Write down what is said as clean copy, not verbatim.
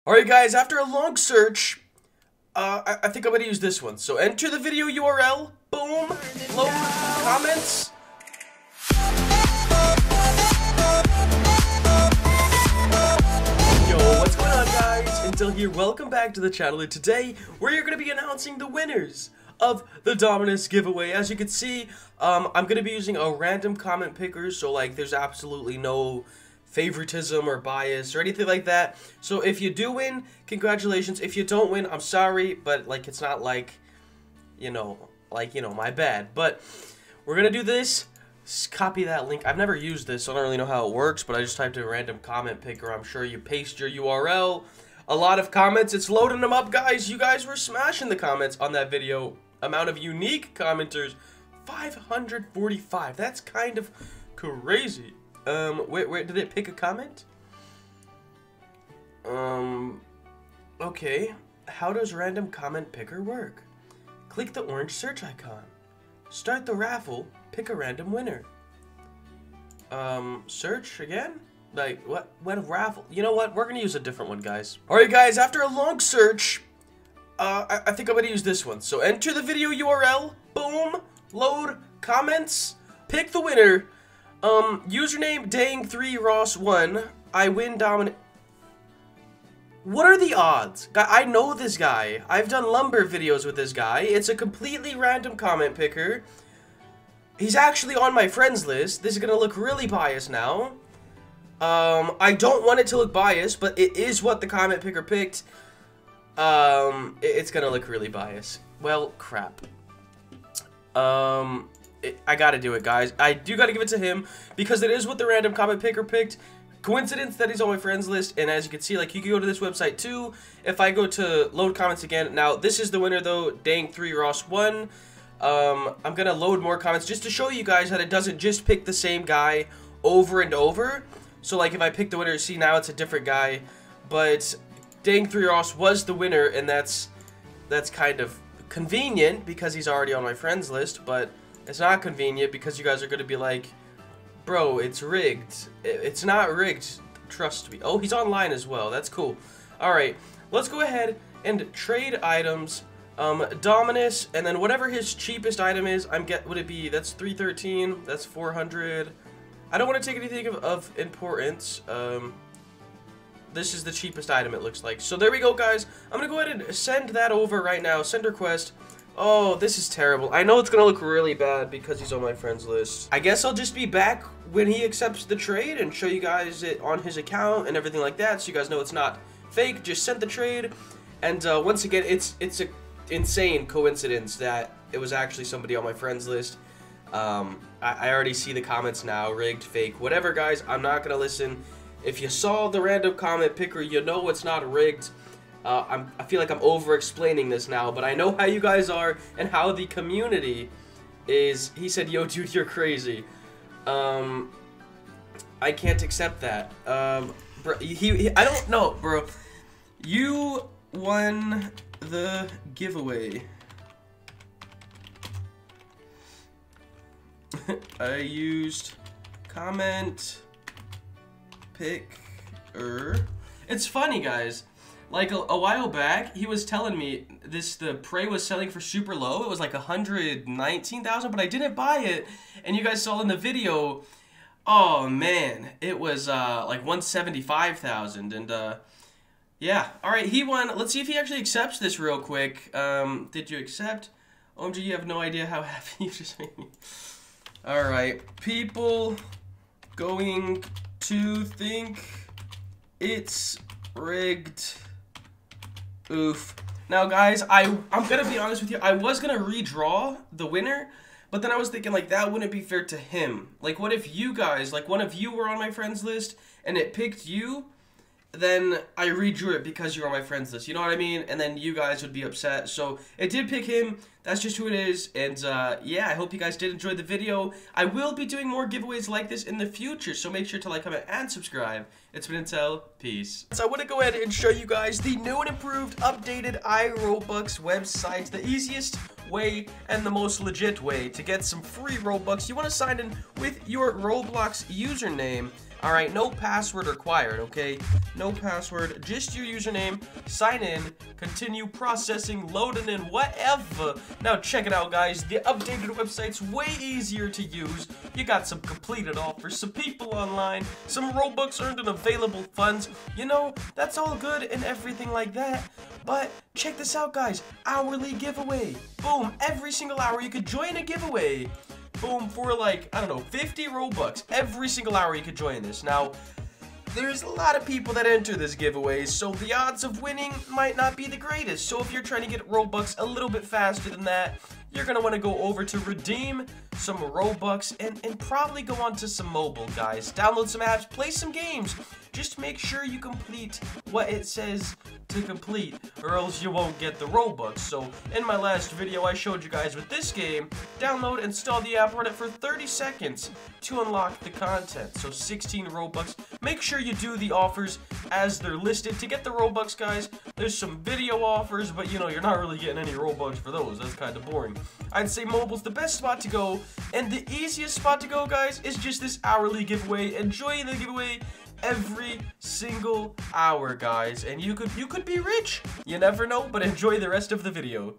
Alright guys, after a long search, I think I'm gonna use this one. So enter the video URL, boom, load, comments. Yo, what's going on guys? Intel here, welcome back to the channel, and today we're gonna be announcing the winners of the Dominus giveaway. As you can see, I'm gonna be using a random comment picker, so like there's absolutely no favoritism or bias or anything like that. So if you do win, congratulations. If you don't win, I'm sorry, but like it's not like my bad. But we're gonna do this. Copy that link. I've never used this, so I don't really know how it works, but I just typed in random comment picker. I'm sure you paste your URL. A lot of comments, it's loading them up, guys. You guys were smashing the comments on that video. Amount of unique commenters, 545. That's kind of crazy. Wait, did it pick a comment? Okay. How does random comment picker work? Click the orange search icon. Start the raffle, pick a random winner. Search again? Like, what raffle? You know what? We're gonna use a different one, guys. Alright, guys, after a long search, I think I'm gonna use this one. So enter the video URL, boom, load, comments, pick the winner. Username Dang3Ross1. I win dominant. What are the odds? I know this guy. I've done lumber videos with this guy. It's a completely random comment picker. He's actually on my friends list. This is gonna look really biased now. I don't want it to look biased, but it is what the comment picker picked. It's gonna look really biased. Well, crap. I gotta do it, guys. I do gotta give it to him because it is what the random comment picker picked. Coincidence that he's on my friends list, and as you can see, like, you can go to this website too. If I go to load comments again, now this is the winner though, Dang3Ross1. I'm gonna load more comments just to show you guys that it doesn't just pick the same guy over and over. So like if I pick the winner, see now it's a different guy, but Dang3Ross was the winner, and that's kind of convenient because he's already on my friends list, but it's not convenient because you guys are going to be like, bro, it's rigged. It's not rigged. Trust me. Oh, he's online as well. That's cool. Alright, let's go ahead and trade items. Dominus, and then whatever his cheapest item is, would it be, that's 313, that's 400. I don't want to take anything of importance. This is the cheapest item, it looks like. So there we go, guys. I'm going to go ahead and send that over right now. Send request. Oh, this is terrible. I know it's going to look really bad because he's on my friends list. I guess I'll just be back when he accepts the trade and show you guys it on his account and everything like that, so you guys know it's not fake. Just sent the trade. And once again, it's an insane coincidence that it was actually somebody on my friends list. I already see the comments now. Rigged, fake, whatever, guys. I'm not going to listen. If you saw the random comment picker, you know it's not rigged. I feel like I'm over-explaining this now, but I know how you guys are and how the community is. He said, yo, dude, you're crazy. I can't accept that. Bro, I don't know, bro. You won the giveaway. I used comment picker. It's funny, guys. Like a while back, he was telling me the Prey was selling for super low. It was like 119,000, but I didn't buy it. And you guys saw in the video, oh man, it was like 175,000. And yeah, all right, he won. Let's see if he actually accepts this real quick. Did you accept? OMG, you have no idea how happy you just made me. All right, people going to think it's rigged. Oof. Now, guys, I'm gonna be honest with you. I was gonna redraw the winner, but then I was thinking, like, that wouldn't be fair to him. Like, what if you guys, like, one of you were on my friends list and it picked you? Then I redrew it because you were on my friends list. You know what I mean? And then you guys would be upset. So it did pick him. That's just who it is, and yeah, I hope you guys did enjoy the video. I will be doing more giveaways like this in the future, so make sure to like, comment, and subscribe. It's been Intel. Peace. So I want to go ahead and show you guys the new and improved, updated iRobux website, the easiest way and the most legit way to get some free Robux. You want to sign in with your Roblox username. Alright, no password required, okay? No password, just your username, sign in, continue processing, loading in, whatever. Now check it out, guys. The updated website's way easier to use. You got some completed offers, some people online, some Robux earned and available funds. You know, that's all good and everything like that. But check this out, guys. Hourly giveaway. Boom, every single hour you could join a giveaway. Boom, for like, I don't know, 50 Robux. Every single hour you could join this. Now, there's a lot of people that enter this giveaway, so the odds of winning might not be the greatest. So if you're trying to get Robux a little bit faster than that, you're going to want to go over to redeem some Robux and probably go on to some mobile, guys. Download some apps, play some games. Just make sure you complete what it says to complete, or else you won't get the Robux. So in my last video, I showed you guys with this game, download, install the app, run it for 30 seconds to unlock the content. So 16 Robux. Make sure you do the offers as they're listed to get the Robux, guys. There's some video offers, but you know, you're not really getting any Robux for those. That's kind of boring. I'd say mobile's the best spot to go, and the easiest spot to go, guys, is just this hourly giveaway. Enjoy the giveaway every single hour, guys, and you could be rich. You never know, but enjoy the rest of the video.